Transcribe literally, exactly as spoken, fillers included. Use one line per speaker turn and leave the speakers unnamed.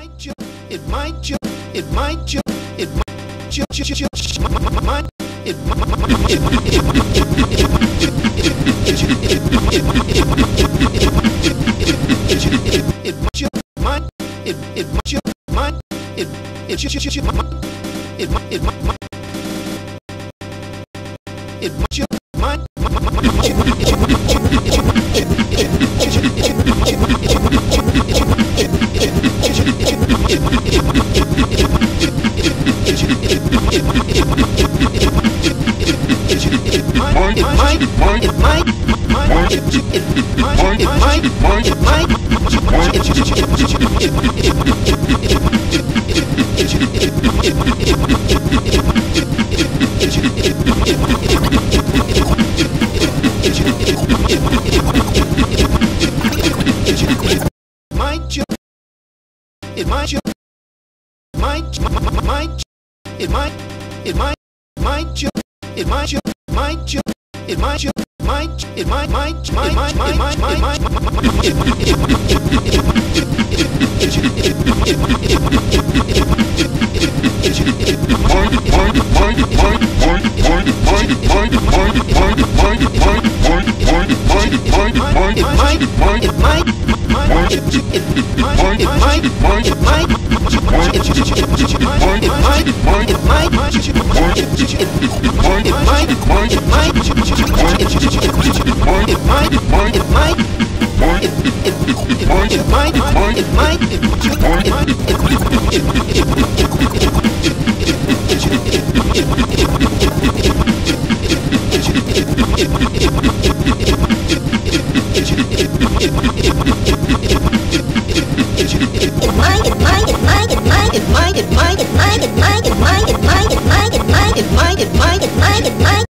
might ju it might ju it might ju it might ju ju ju might it might it might it might it might ju might it it might ju might it it ju ju might it might it might it might ju might It might ju might might it might it might might ju it might ju might ju it might ju might it might might might might might might might it might it might it might it might it might it might it might it might it might it might it might it might